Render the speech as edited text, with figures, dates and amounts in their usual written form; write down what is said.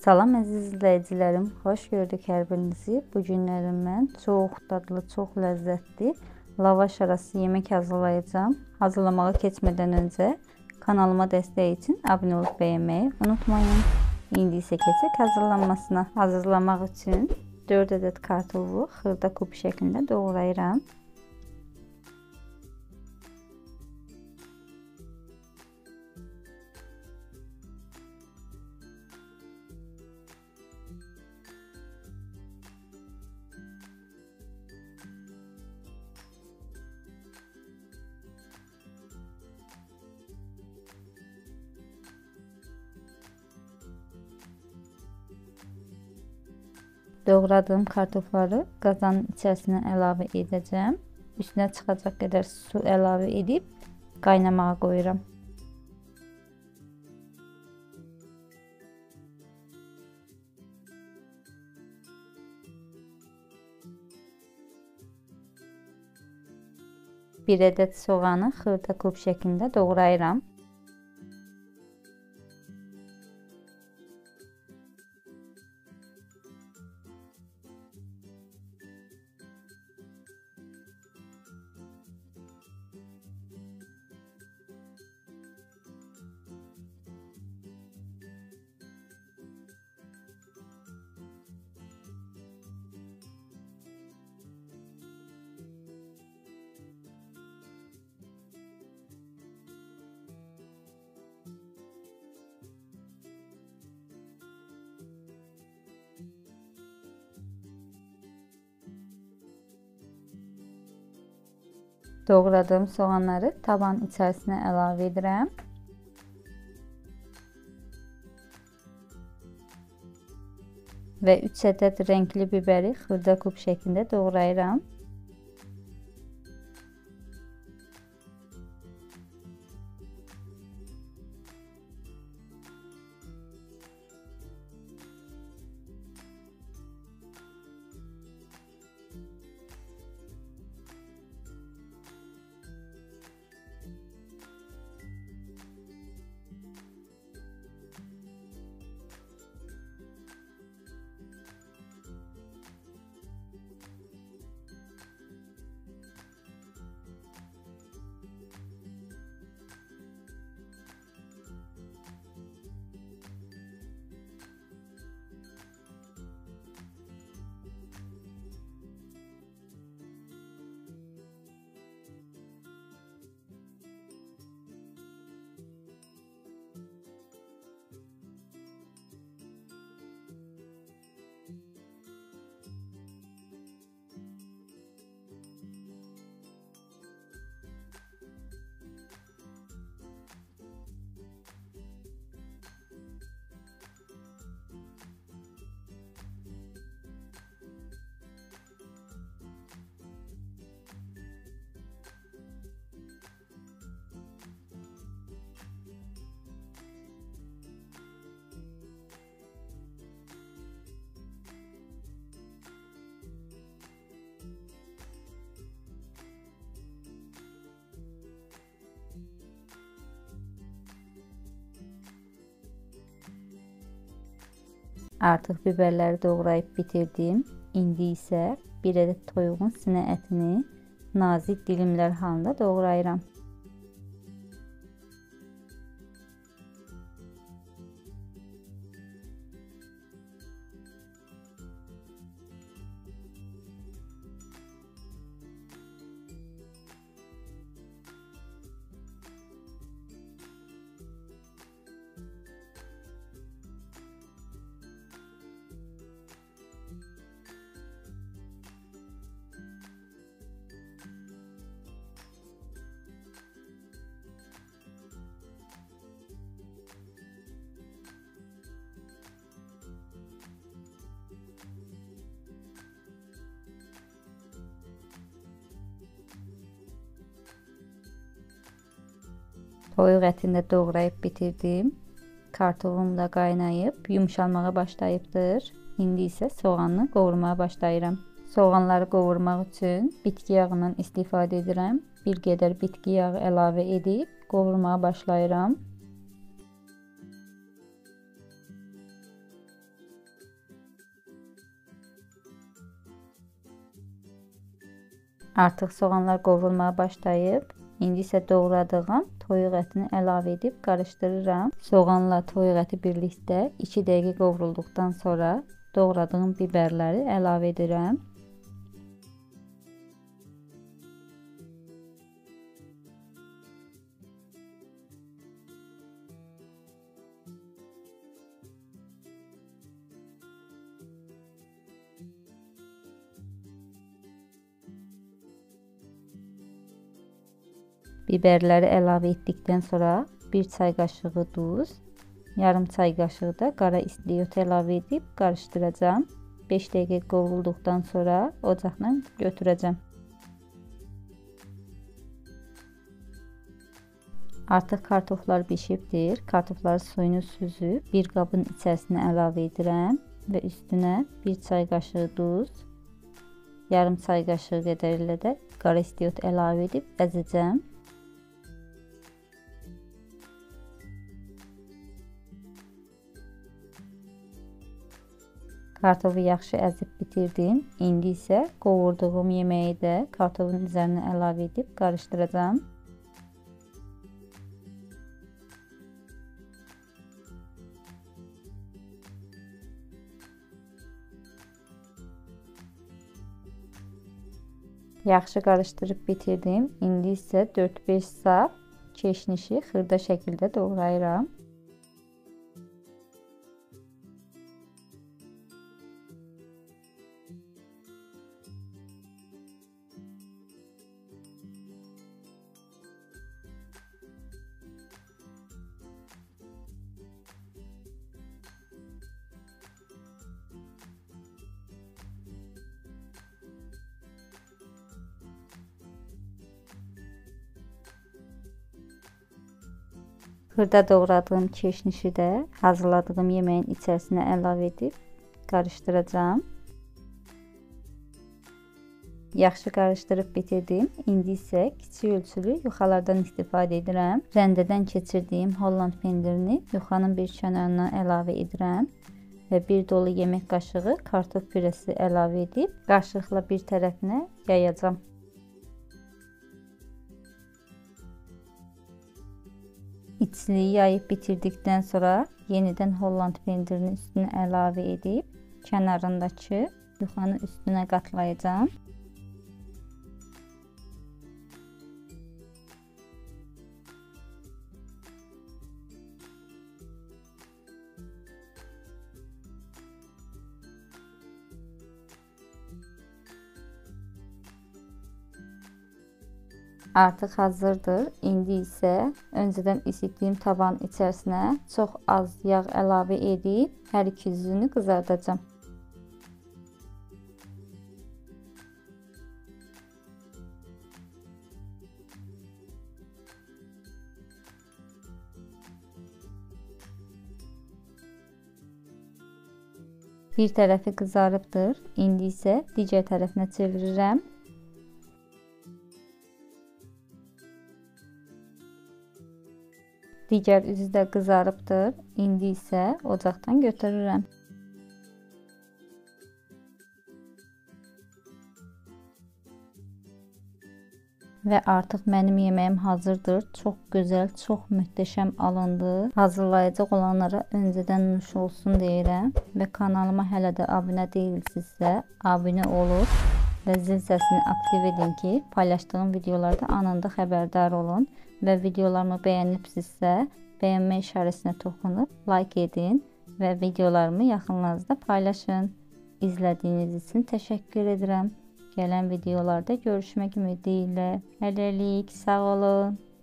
Salam əziz izləyicilərim, xoş gördük hər birinizi. Bu günlərim mən çox dadlı, çox ləzzətli lavaş arası yemək hazırlayacağım. Hazırlamağa keçmədən öncə kanalıma dəstək üçün abunə olub bəyənməyi unutmayın. İndi isə keçək hazırlanmasına. Hazırlamaq üçün 4 ədəd kartofu xırda kub şəklində doğrayıram. Doğradığım kartofları qazanın içərisinə əlavə edəcəm. Üstünə çıxacaq qədər su əlavə edib qaynamağa qoyuram. Bir ədəd soğanı xırda kub şəklində doğrayıram. Doğradığım soğanları tavanın içərisinə əlavə edirəm. Və 3 ədəd rəngli biberi xırda kub şəklində doğrayıram. Artıq biberləri doğrayıb bitirdim. İndi isə bir ədəd toyuğun sinə ətini nazik dilimlər halında doğrayıram. Toyuq ətini də doğrayıb bitirdim. Kartofum da qaynayıb, yumşalmağa başlayıbdır. İndi isə soğanı qovurmağa başlayıram. Soğanları qovurmaq üçün bitki yağından istifadə edirəm. Bir qədər bitki yağı əlavə edib qovurmağa başlayıram. Artıq soğanlar qovrulmaya başlayıb. İndi isə doğradığım toyuq ətini əlavə edib qarışdırıram. Soğanla toyuq əti birlikdə 2 dəqiqə qovrulduqdan sonra doğradığım biberləri əlavə edirəm. Biberləri əlavə etdikdən sonra 1 çay qaşığı duz, yarım çay qaşığı da qara istiot əlavə edib qarışdıracağım. 5 dəqiqə qovrulduqdan sonra ocaqdan götürəcəm. Artıq kartoflar bişibdir. Kartofları suyunu süzüb bir qabın içərisinə əlavə edirəm və üstünə 1 çay qaşığı duz, yarım çay qaşığı qədər ilə də qara istiot əlavə edib əzəcəm. Kartofu yaxşı əzib bitirdim. İndi isə qovurduğum yeməyi də kartofun üzərinə əlavə edib qarışdıracağım. Yaxşı qarışdırıb bitirdim. İndi isə 4-5 sap keşnişi xırda şəkildə doğrayıram. Xırda doğradığım keşnişi də hazırladığım yeməyin içərisinə əlavə edib qarışdıracağım. Yaxşı qarışdırıb bitirdim. İndi isə kiçik ölçülü yuxalardan istifadə edirəm. Rəndədən keçirdiyim Holland pendirini yuxanın bir kənarına əlavə edirəm və bir dolu yemək qaşığı kartof püresi əlavə edib qaşıqla bir tərəfinə yayacağım. İçliyi yayıb bitirdikdən sonra yenidən Holland pendirini üstünə əlavə edib kənarındakı yuxanın üstünə qatlayacağım. Artıq hazırdır. İndi isə öncədən isitdiyim tavanın içərisinə çox az yağ əlavə edib hər iki yüzünü qızardacağım. Bir tərəfi qızarıbdır. İndi isə digər tərəfinə çevirirəm. Digər üzü də qızarıbdır. İndi isə ocaqdan götürürəm. Və artıq mənim yeməyim hazırdır. Çox gözəl, çox möhtəşəm alındı. Hazırlayacaq olanlara öncədən nuş olsun deyirəm. Və kanalıma hələ də abunə deyilsinizsə, abunə olub və zil səsini aktiv edin ki, paylaşdığım videolarda anında xəbərdar olun. Və videolarımı bəyənibsinizsə, bəyənmə işarəsinə toxunub like edin və videolarımı yaxınlarınızda paylaşın. İzlədiyiniz üçün təşəkkür edirəm. Gələn videolarda görüşmək ümidi ilə. Hələlik, sağ olun.